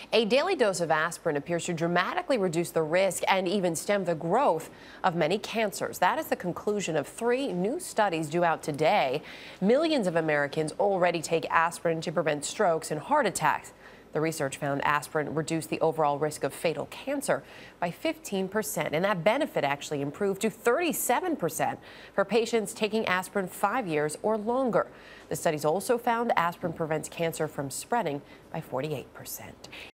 A daily dose of aspirin appears to dramatically reduce the risk and even stem the growth of many cancers. That is the conclusion of 3 new studies due out today. Millions of Americans already take aspirin to prevent strokes and heart attacks. The research found aspirin reduced the overall risk of fatal cancer by 15%, and that benefit actually improved to 37% for patients taking aspirin 5 years or longer. The studies also found aspirin prevents cancer from spreading by 48%.